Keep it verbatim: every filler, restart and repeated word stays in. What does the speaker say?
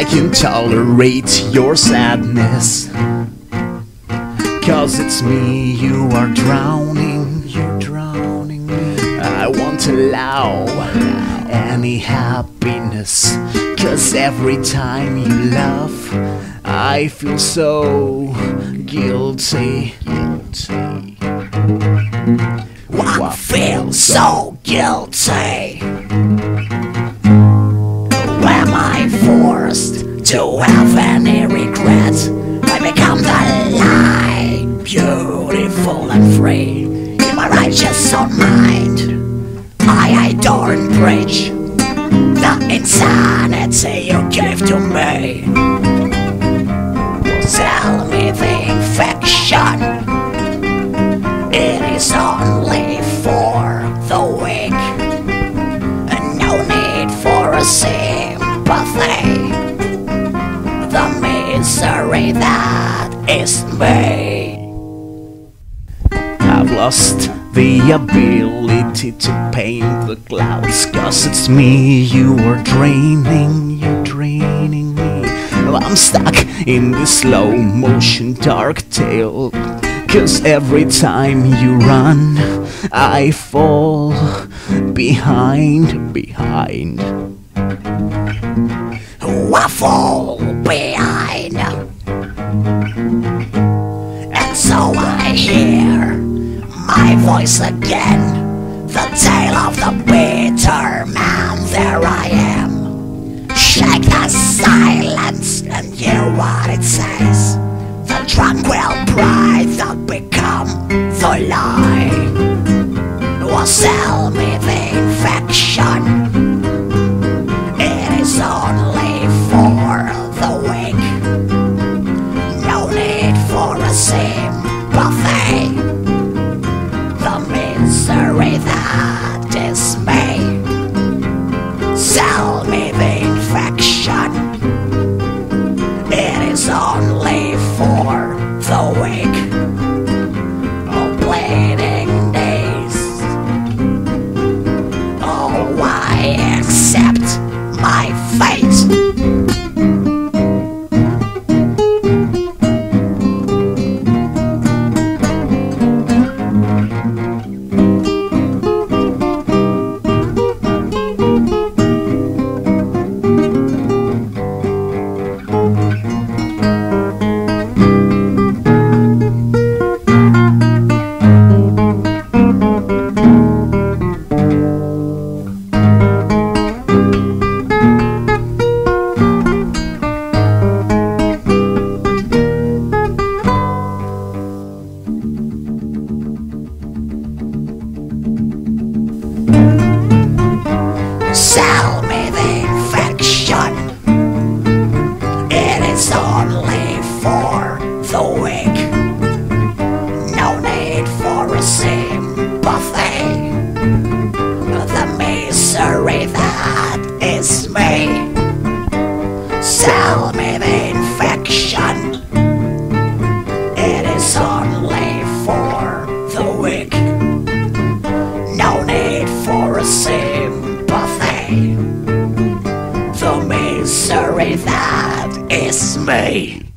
I can tolerate your sadness, 'cause it's me you are drowning, you're drowning me. I won't allow any happiness, 'cause every time you laugh I feel so guilty, guilty. One feels so guilty. Am I forced to have any regret? I become the lie, beautiful and free. In my righteous own mind, I adore and preach the insanity you give to me. Tell me the infection, it is only for the weak, and no need for a sympathy. The misery that is me. I've lost the ability to paint the clouds, 'cause it's me you are draining, you're draining me. Well, I'm stuck in this slow motion dark tale, 'cause every time you run I fall behind, behind. I fall behind, and so I hear my voice again, the tale of the bitter man. There I am, shake the silence and hear what it says. The tranquil pride that become the lie will sell me the infection. It is only for the weak, no need for a sympathy. The misery that is me, sell me the infection. It is only for the weak. Oh, bleeding days. Oh, I accept my fate. Sell me the infection. It is only for the weak, no need for a sympathy. The misery that is me, sell me the infection. It is only for the weak, no need for a sympathy. The misery that is me.